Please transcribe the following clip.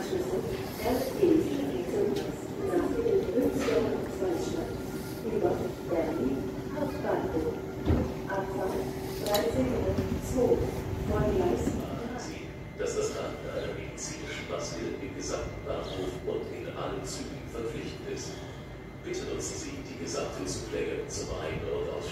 Bahnanschlüsse RE-Station nach dem Münster Zollstadt über Berlin Hauptbahnhof. Abfahrt 13:02 von Gleis. Sie, dass das Tragen einer medizinischen Maske im gesamten Bahnhof und in allen Zügen verpflichtend ist. Bitte nutzen Sie die gesagten Zugänge zum Ein- und Ausstieg.